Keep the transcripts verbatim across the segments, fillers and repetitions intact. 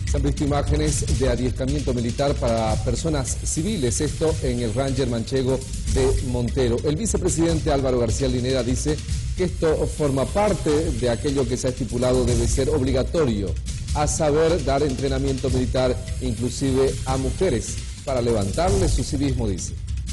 Se han visto imágenes de adiestramiento militar para personas civiles, esto en el Ranger Manchego de Montero. El vicepresidente Álvaro García Linera dice que esto forma parte de aquello que se ha estipulado debe ser obligatorio, a saber, dar entrenamiento militar inclusive a mujeres, para levantarle su civismo, dice.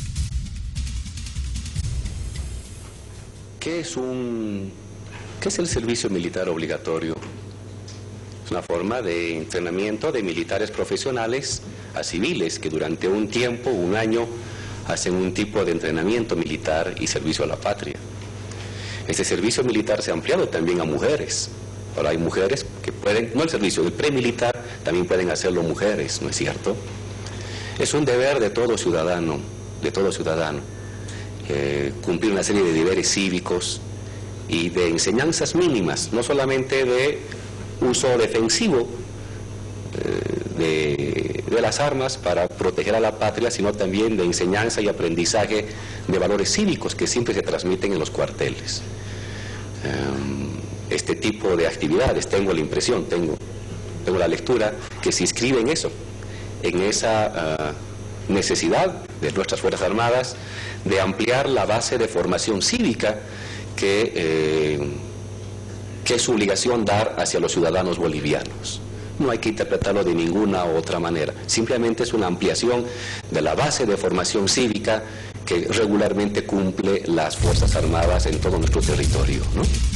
¿Qué es un, qué es el servicio militar obligatorio? Es una forma de entrenamiento de militares profesionales a civiles que durante un tiempo, un año, hacen un tipo de entrenamiento militar y servicio a la patria. Este servicio militar se ha ampliado también a mujeres. Ahora hay mujeres que pueden, no el servicio, el premilitar, también pueden hacerlo mujeres, ¿no es cierto? Es un deber de todo ciudadano, de todo ciudadano, eh, cumplir una serie de deberes cívicos y de enseñanzas mínimas, no solamente de uso defensivo eh, de, de las armas para proteger a la patria, sino también de enseñanza y aprendizaje de valores cívicos que siempre se transmiten en los cuarteles. Eh, este tipo de actividades, tengo la impresión, tengo, tengo la lectura, que se inscribe en eso, en esa uh, necesidad de nuestras Fuerzas Armadas de ampliar la base de formación cívica que... Eh, que es su obligación dar hacia los ciudadanos bolivianos. No hay que interpretarlo de ninguna otra manera. Simplemente es una ampliación de la base de formación cívica que regularmente cumple las Fuerzas Armadas en todo nuestro territorio, ¿no?